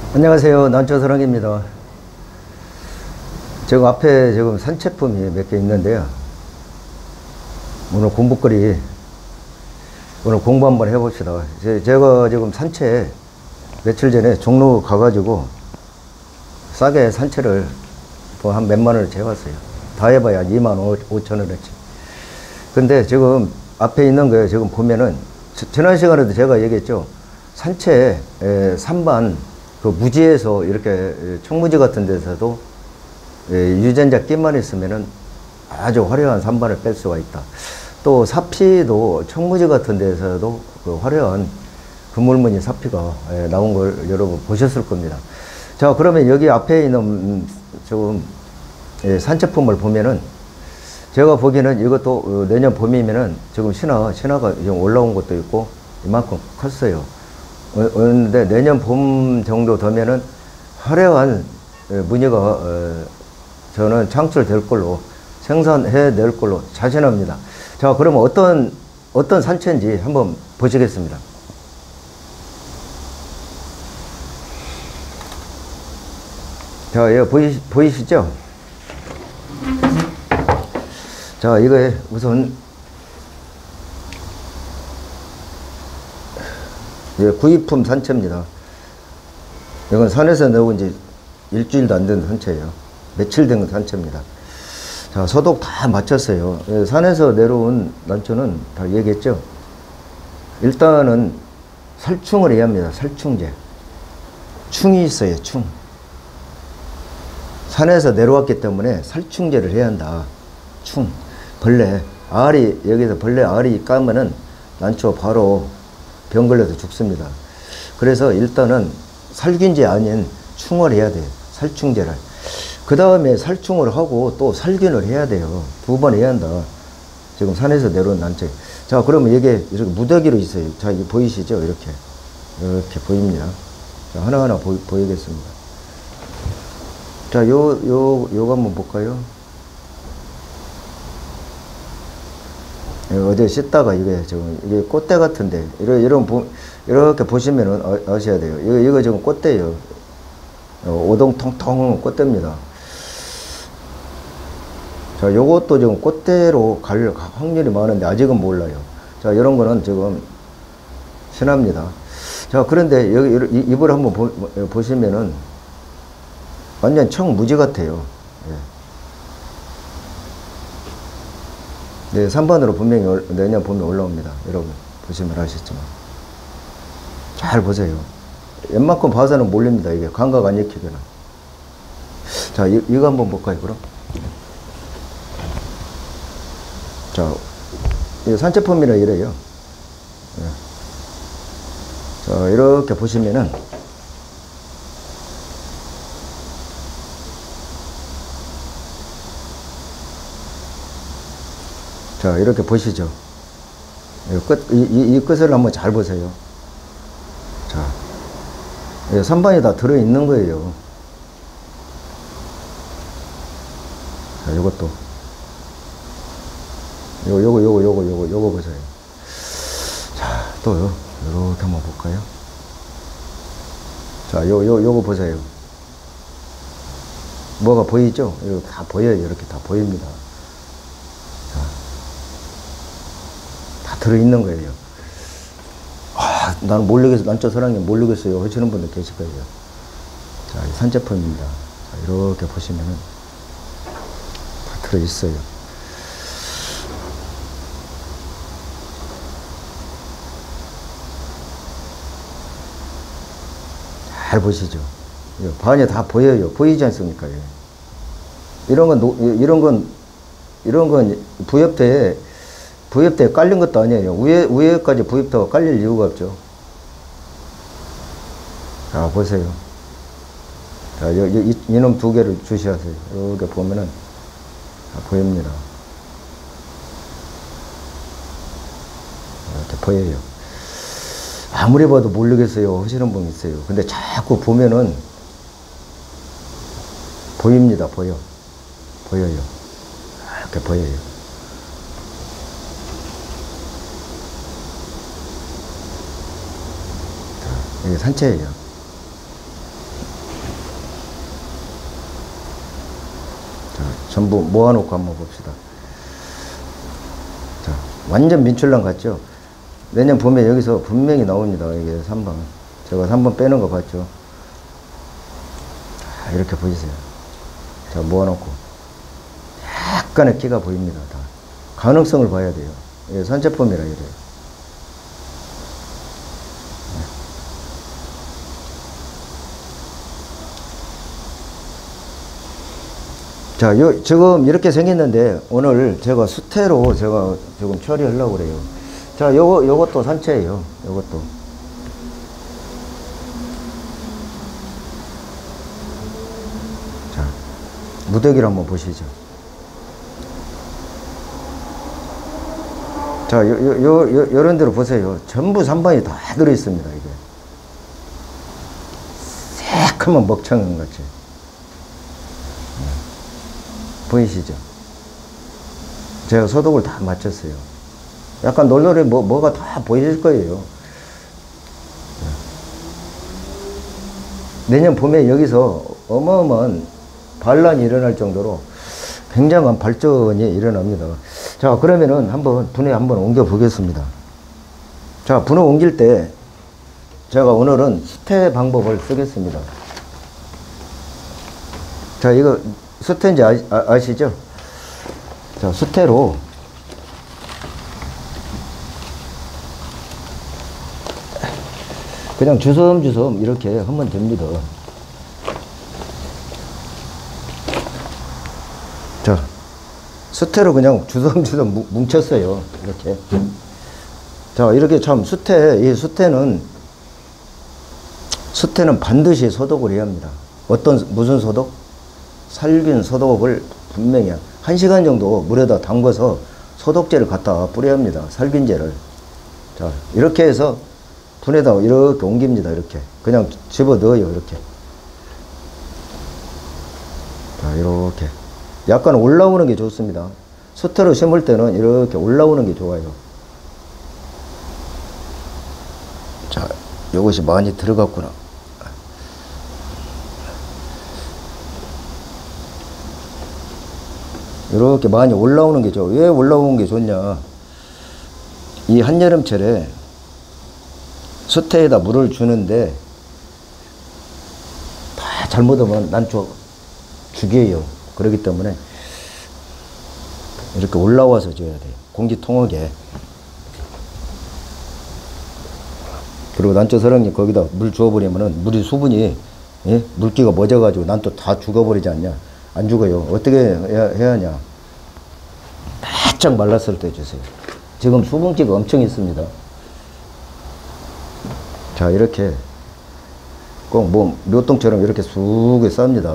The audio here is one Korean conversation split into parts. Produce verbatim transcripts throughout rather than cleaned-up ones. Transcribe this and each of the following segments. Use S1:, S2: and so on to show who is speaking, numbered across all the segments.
S1: 안녕하세요. 난초사랑입니다. 지금 앞에 지금 산책품이 몇 개 있는데요. 오늘 공부거리, 오늘 공부 한번 해봅시다. 제, 제가 지금 산책 며칠 전에 종로 가가지고 싸게 산책을 뭐 한 몇만 원을 재봤어요. 다 해봐야 이만 오천 원어치. 근데 지금 앞에 있는 거예요. 지금 보면은, 지난 시간에도 제가 얘기했죠. 산책 에, 산반, 그 무지에서 이렇게 청무지 같은 데서도 유전자 끼만 있으면은 아주 화려한 산반을 뺄 수가 있다. 또 사피도 청무지 같은 데서도 그 화려한 그물무늬 사피가 나온 걸 여러분 보셨을 겁니다. 자, 그러면 여기 앞에 있는 조금 산책품을 보면은 제가 보기에는 이것도 내년 봄이면은 지금 신화, 신화가 좀 올라온 것도 있고 이만큼 컸어요. 그런데 내년 봄 정도 되면은 화려한 무늬가 어, 저는 창출될 걸로 생산해 낼 걸로 자신합니다. 자, 그러면 어떤 어떤 산채인지 한번 보시겠습니다. 자, 이거 보이, 보이시죠? 자, 이거 우선 예, 구입품 산채입니다. 이건 산에서 내온 지 일주일도 안 된 산채예요. 며칠 된 산채입니다. 자, 소독 다 마쳤어요. 예, 산에서 내려온 난초는 다 얘기했죠. 일단은 살충을 해야 합니다. 살충제. 충이 있어요. 충. 산에서 내려왔기 때문에 살충제를 해야 한다. 충. 벌레. 알이, 여기서 벌레 알이 까면은 난초 바로 병 걸려서 죽습니다. 그래서 일단은 살균제 아닌 충을 해야 돼요. 살충제를. 그 다음에 살충을 하고 또 살균을 해야 돼요. 두 번 해야 한다. 지금 산에서 내려온 난초. 자, 그러면 이게 이렇게 무더기로 있어요. 자, 이게 보이시죠? 이렇게. 이렇게 보입니다. 자, 하나하나 보, 보이겠습니다. 자, 요, 요, 요거 한번 볼까요? 어제 씻다가 이게 지금 이게 꽃대 같은데 이런 이런 보, 이렇게 보시면은 아, 아셔야 돼요. 이거 이거 지금 꽃대예요. 오동통통 꽃대입니다. 자, 요것도 지금 꽃대로 갈 확률이 많은데 아직은 몰라요. 자, 이런 거는 지금 신합니다. 자, 그런데 여기 잎을 한번 보, 보시면은 완전 청무지 같아요. 예. 네, 삼 번으로 분명히 내년 봄에 올라옵니다. 여러분, 보시면 아시겠지만. 잘 보세요. 웬만큼 봐서는 몰립니다. 이게 감각 안 익히거나. 자, 이, 이거 한번 볼까요, 그럼? 자, 이 산채품이라 이래요. 네. 자, 이렇게 보시면은, 자, 이렇게 보시죠. 이 끝, 이, 이, 이 끝을 한번 잘 보세요. 자, 예, 산반이 다 들어있는 거예요. 자, 요것도. 요, 요거, 요거, 요거, 요거, 요거 보세요. 자, 또요. 요렇게 한번 볼까요? 자, 요, 요, 요거 보세요. 뭐가 보이죠? 이거 다 보여요. 이렇게 다 보입니다. 들어있는 거예요. 아, 난 모르겠어. 난초 사랑님 모르겠어요. 하시는 분들 계실 거예요. 자, 이 산제품입니다. 자, 이렇게 보시면은 다 들어있어요. 잘 보시죠. 반이 다 보여요. 보이지 않습니까? 이런 건, 이런 건, 이런 건 부엽대에 부엽대에 깔린 것도 아니에요. 위에, 위에까지 부엽대가 깔릴 이유가 없죠. 자, 보세요. 자, 여, 여, 이, 이놈 두 개를 주시하세요. 이렇게 보면은, 다 보입니다. 이렇게 보여요. 아무리 봐도 모르겠어요. 하시는 분 있어요. 근데 자꾸 보면은, 보입니다. 보여. 보여요. 이렇게 보여요. 이게 산채예요. 전부 모아놓고 한번 봅시다. 자, 완전 민출랑 같죠? 내년 봄에 여기서 분명히 나옵니다. 이게 삼 번. 제가 삼 번 빼는 거 봤죠? 자, 이렇게 보이세요. 자, 모아놓고. 약간의 끼가 보입니다. 다. 가능성을 봐야 돼요. 이게 산채폼이라 이래요. 자, 요, 지금 이렇게 생겼는데, 오늘 제가 수태로 제가 지금 처리하려고 그래요. 자, 요거, 요것도 산채예요. 요것도. 자, 무더기를 한번 보시죠. 자, 요, 요, 요, 요, 요런 데로 보세요. 전부 삼 번이 다 들어있습니다, 이게. 새카만 먹창 같이. 보이시죠? 제가 소독을 다 마쳤어요. 약간 놀놀해 뭐, 뭐가 다 보이실 거예요. 내년 봄에 여기서 어마어마한 반란이 일어날 정도로 굉장한 발전이 일어납니다. 자, 그러면은 한번 분해 한번 옮겨 보겠습니다. 자, 분해 옮길 때 제가 오늘은 수태 방법을 쓰겠습니다. 자, 이거 수태인지 아, 아, 아시죠? 자, 수태로 그냥 주섬주섬 이렇게 하면 됩니다. 자, 수태로 그냥 주섬주섬 뭉쳤어요. 이렇게. 자, 이렇게 참 수태, 이 수태는 수태는 반드시 소독을 해야 합니다. 어떤, 무슨 소독? 살균 소독을 분명히 한 시간 정도 물에다 담궈서 소독제를 갖다 뿌려야 합니다. 살균제를. 자, 이렇게 해서 분에다 이렇게 옮깁니다. 이렇게. 그냥 집어 넣어요. 이렇게. 자, 이렇게. 약간 올라오는 게 좋습니다. 수태로 심을 때는 이렇게 올라오는 게 좋아요. 자, 이것이 많이 들어갔구나. 이렇게 많이 올라오는 게 좋아. 왜 올라오는 게 좋냐? 이 한여름철에 수태에다 물을 주는데 다 잘못하면 난초 죽여요. 그렇기 때문에 이렇게 올라와서 줘야 돼요. 공기 통하게. 그리고 난초 서랑니 거기다 물 주어버리면은 물이 수분이, 예? 물기가 멎어가지고 난초 다 죽어버리지 않냐? 안 죽어요. 어떻게 해야, 해야 하냐? 바짝 말랐을 때 주세요. 지금 수분기가 엄청 있습니다. 자, 이렇게 꼭 뭐 묘통처럼 이렇게 쑥 쌉니다.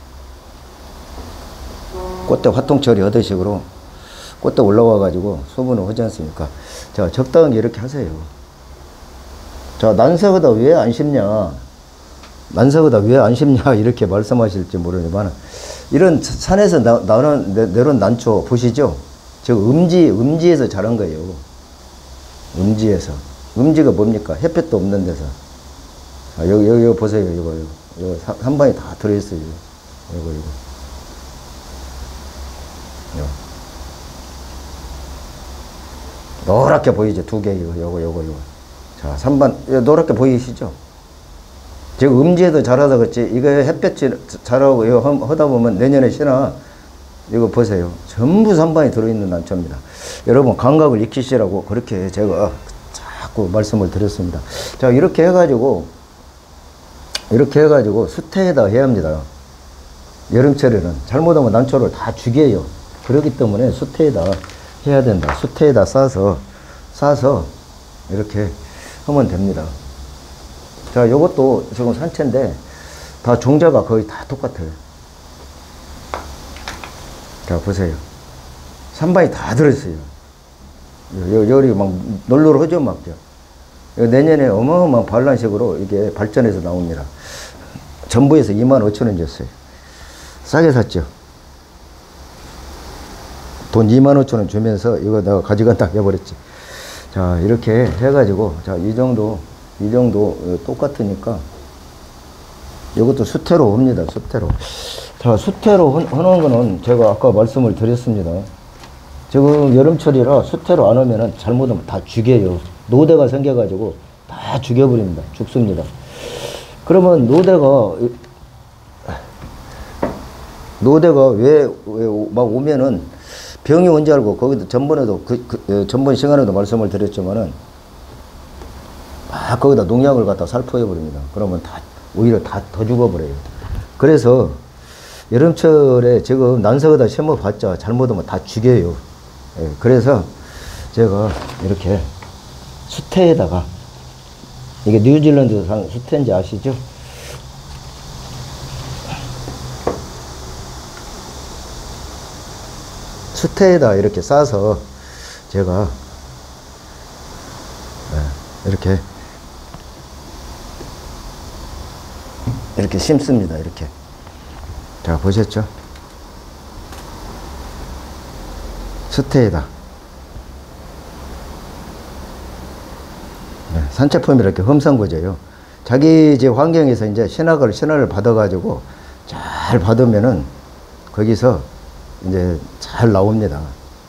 S1: 꽃대 화통처리 하던 식으로 꽃대 올라와 가지고 수분을 하지 않습니까? 자, 적당하게 이렇게 하세요. 자, 난사보다 왜 안 심냐? 난사보다 왜 안 심냐? 이렇게 말씀하실지 모르지만, 이런 산에서 나, 나오는, 내려온 난초 보시죠? 저 음지, 음지에서 자란 거예요. 음지에서. 음지가 뭡니까? 햇볕도 없는 데서. 아, 여기, 여기, 여기 보세요. 이거, 이거. 이거 한 방에 다 들어있어요. 이거, 이거. 이거. 노랗게 보이죠? 두 개, 이거, 요거, 요거, 요거. 자, 삼 번, 노랗게 보이시죠? 지금 음지에도 자라다 그렇지, 이거 햇볕이 자라고 이거 하다 보면 내년에 시나, 이거 보세요. 전부 삼 번이 들어있는 난초입니다. 여러분, 감각을 익히시라고 그렇게 제가 자꾸 말씀을 드렸습니다. 자, 이렇게 해가지고, 이렇게 해가지고 수태에다 해야 합니다. 여름철에는. 잘못하면 난초를 다 죽여요. 그렇기 때문에 수태에다 해야 된다. 수태에다 싸서, 싸서, 이렇게 하면 됩니다. 자, 요것도 지금 산채인데, 다 종자가 거의 다 똑같아요. 자, 보세요. 삼 번이 다 들어있어요. 열이 막 널널하죠, 막. 내년에 어마어마한 반란식으로 이게 발전해서 나옵니다. 전부에서 이만 오천 원 줬어요. 싸게 샀죠. 돈 이만 오천 원 주면서 이거 내가 가져간다 해버렸지. 자, 이렇게 해가지고, 자, 이 정도, 이 정도 똑같으니까, 이것도 수태로 옵니다. 수태로. 자, 수태로 하는 거는 제가 아까 말씀을 드렸습니다. 지금 여름철이라 수태로 안 오면은 잘못하면 다 죽여요. 노대가 생겨가지고 다 죽여버립니다. 죽습니다. 그러면 노대가, 노대가 왜, 왜 막 오면은 병이 온지 알고, 거기도 전번에도, 그, 그, 전번 시간에도 말씀을 드렸지만은, 막 거기다 농약을 갖다 살포해버립니다. 그러면 다, 오히려 다 더 죽어버려요. 그래서 여름철에 지금 난석에다 심어봤자 잘못하면 다 죽여요. 예, 그래서 제가 이렇게 수태에다가, 이게 뉴질랜드산 수태인지 아시죠? 수태에다 이렇게 싸서 제가 이렇게 이렇게 심습니다. 이렇게. 자, 보셨죠? 수태에다. 네, 산채품이 이렇게 험상궂어요. 자기 이제 환경에서 이제 신학을, 신화를 받아가지고 잘 받으면은 거기서 이제 잘 나옵니다.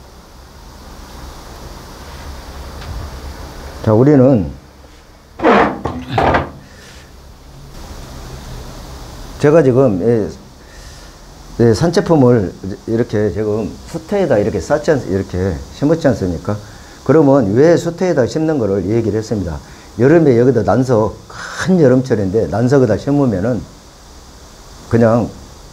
S1: 자, 우리는 제가 지금 예, 예, 산채품을 이렇게 지금 수태에다 이렇게 쌓지 않, 이렇게 심었지 않습니까? 그러면 왜 수태에다 심는 거를 얘기를 했습니다. 여름에 여기다 난석, 큰 여름철인데 난석에다 심으면은 그냥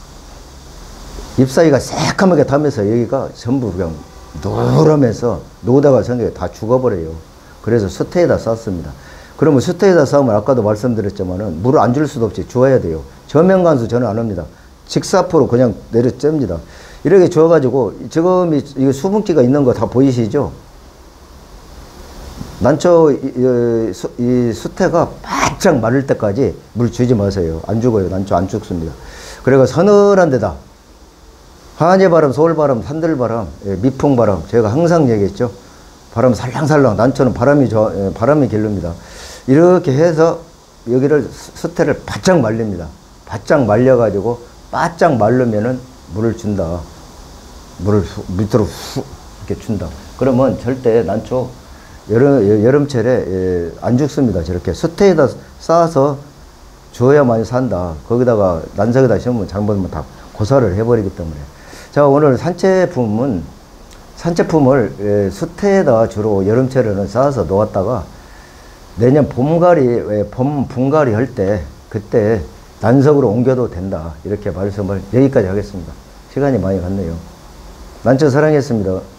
S1: 잎사귀가 새까맣게 타면서 여기가 전부 그냥 노르면서 노다가 생겨 다 죽어버려요. 그래서 수태에다 쌌습니다. 그러면 수태에다 싸우면 아까도 말씀드렸지만은 물을 안 줄 수도 없이 주어야 돼요. 저면간수 저는 안 합니다. 직사포로 그냥 내려 쨉니다. 이렇게 주어가지고 지금 이, 이 수분기가 있는 거 다 보이시죠? 난초 이, 이, 수, 이 수태가 바짝 마를 때까지 물 주지 마세요. 안 죽어요. 난초 안 죽습니다. 그리고 서늘한 데다 한여바람, 서울바람, 산들바람, 예, 미풍바람 제가 항상 얘기했죠. 바람 살랑살랑, 난초는 바람이 저, 예, 바람이 길릅니다. 이렇게 해서 여기를 수태를 바짝 말립니다. 바짝 말려가지고 바짝 말르면은 물을 준다. 물을 후, 밑으로 후 이렇게 준다. 그러면 절대 난초 여름, 여름철에 예, 안 죽습니다. 저렇게 수태에다 쌓아서 주어야만 산다. 거기다가 난석에다 심으면 잘못하면 다 고사를 해버리기 때문에. 자, 오늘 산채품은 산채품을 예, 수태에다 주로 여름철에는 쌓아서 놓았다가 내년 봄가리, 예, 봄 분가리 할 때 그때 난석으로 옮겨도 된다. 이렇게 말씀을 여기까지 하겠습니다. 시간이 많이 갔네요. 난초 사랑했습니다.